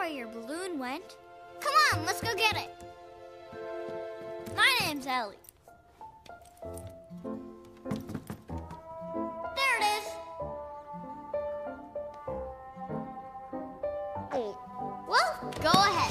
where your balloon went. Come on, let's go get it. My name's Ellie. There it is. Well, go ahead.